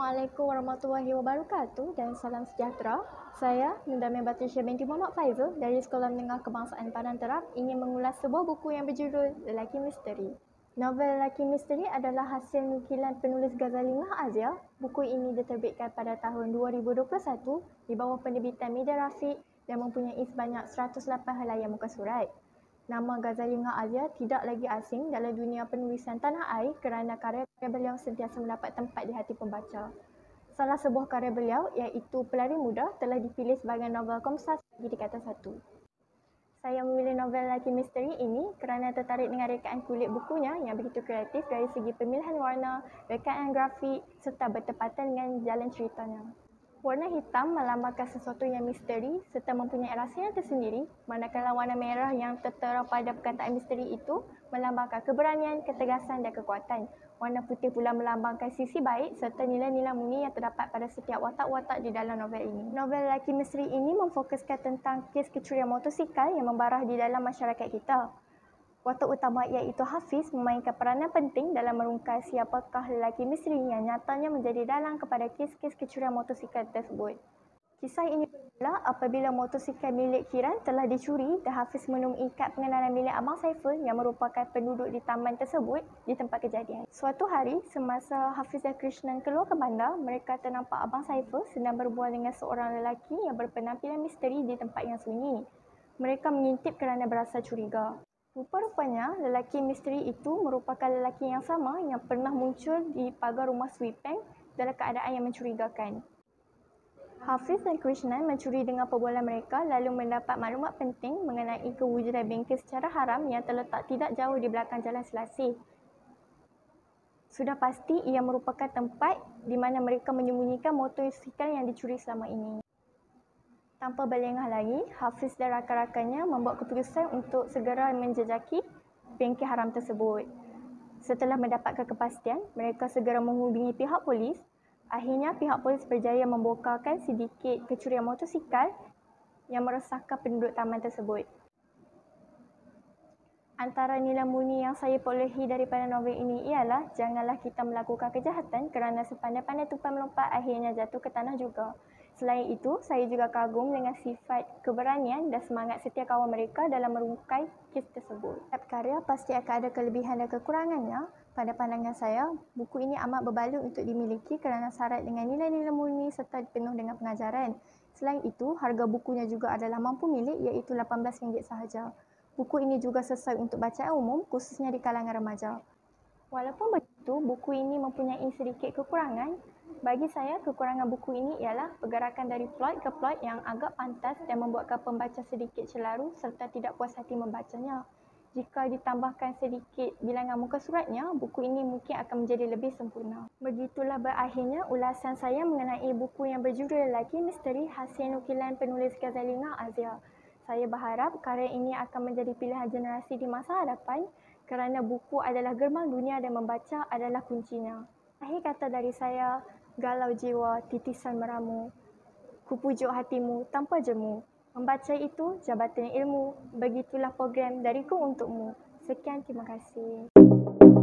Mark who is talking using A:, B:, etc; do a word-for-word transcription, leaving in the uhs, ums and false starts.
A: Assalamualaikum warahmatullahi wabarakatuh dan salam sejahtera. Saya, Nundamia Batrisya binti Muhammad Faizul dari Sekolah Menengah Kebangsaan Padang Terap ingin mengulas sebuah buku yang berjudul Lelaki Misteri. Novel Lelaki Misteri adalah hasil nukilan penulis Ghazali Ngah Azia. Buku ini diterbitkan pada tahun dua ribu dua puluh satu di bawah penerbitan Media Rafiq dan mempunyai sebanyak seratus lapan halayan muka surat. Nama Ghazali Ngah Azia tidak lagi asing dalam dunia penulisan tanah air kerana karya beliau sentiasa mendapat tempat di hati pembaca. Salah sebuah karya beliau iaitu Pelari Muda telah dipilih sebagai novel Komsas di tingkatan satu. Saya memilih novel Lelaki Misteri ini kerana tertarik dengan rekaan kulit bukunya yang begitu kreatif dari segi pemilihan warna, rekaan grafik serta bertepatan dengan jalan ceritanya. Warna hitam melambangkan sesuatu yang misteri serta mempunyai rahsia tersendiri, manakala warna merah yang tertera pada perkataan misteri itu melambangkan keberanian, ketegasan dan kekuatan. Warna putih pula melambangkan sisi baik serta nilai-nilai murni yang terdapat pada setiap watak-watak di dalam novel ini. Novel Lelaki Misteri ini memfokuskan tentang kes kecurian motosikal yang membarah di dalam masyarakat kita. Watak utama iaitu Hafiz memainkan peranan penting dalam merungkai siapakah lelaki misteri yang nyatanya menjadi dalang kepada kes-kes kecurian motosikal tersebut. Kisah ini bermula apabila motosikal milik Kiran telah dicuri dan Hafiz menemui kad pengenalan milik Abang Saiful yang merupakan penduduk di taman tersebut di tempat kejadian. Suatu hari, semasa Hafiz dan Krishnan keluar ke bandar, mereka ternampak Abang Saiful sedang berbual dengan seorang lelaki yang berpenampilan misteri di tempat yang sunyi. Mereka mengintip kerana berasa curiga. Rupa-rupanya, lelaki misteri itu merupakan lelaki yang sama yang pernah muncul di pagar rumah Swipeng dalam keadaan yang mencurigakan. Hafiz dan Krishnan mencuri dengan perbualan mereka lalu mendapat maklumat penting mengenai kewujudan bengkel secara haram yang terletak tidak jauh di belakang Jalan Selasih. Sudah pasti ia merupakan tempat di mana mereka menyembunyikan motosikal yang dicuri selama ini. Tanpa berlengah lagi, Hafiz dan rakan-rakannya membuat keputusan untuk segera menjejaki bengkel haram tersebut. Setelah mendapatkan kepastian, mereka segera menghubungi pihak polis. Akhirnya, pihak polis berjaya membongkarkan sedikit kecurian motosikal yang meresahkan penduduk taman tersebut. Antara nilai murni yang saya perolehi daripada novel ini ialah janganlah kita melakukan kejahatan kerana sepandai-pandai tupai melompat akhirnya jatuh ke tanah juga. Selain itu, saya juga kagum dengan sifat keberanian dan semangat setia kawan mereka dalam merungkai kes tersebut. Setiap karya pasti akan ada kelebihan dan kekurangannya. Pada pandangan saya, buku ini amat berbaloi untuk dimiliki kerana syarat dengan nilai-nilai murni serta penuh dengan pengajaran. Selain itu, harga bukunya juga adalah mampu milik iaitu lapan belas ringgit sahaja. Buku ini juga sesuai untuk bacaan umum khususnya di kalangan remaja. Walaupun begitu, buku ini mempunyai sedikit kekurangan. Bagi saya, kekurangan buku ini ialah pergerakan dari plot ke plot yang agak pantas dan membuatkan pembaca sedikit celaru serta tidak puas hati membacanya. Jika ditambahkan sedikit bilangan muka suratnya, buku ini mungkin akan menjadi lebih sempurna. Begitulah berakhirnya ulasan saya mengenai buku yang berjudul Lelaki Misteri hasil nukilan penulis Ghazali Ngah Azia. Saya berharap karya ini akan menjadi pilihan generasi di masa hadapan kerana buku adalah gerbang dunia dan membaca adalah kuncinya. Akhir kata dari saya, galau jiwa, titisan meramu, kupujuk hatimu tanpa jemu. Membaca itu jabatan ilmu, begitulah program dariku untukmu. Sekian, terima kasih.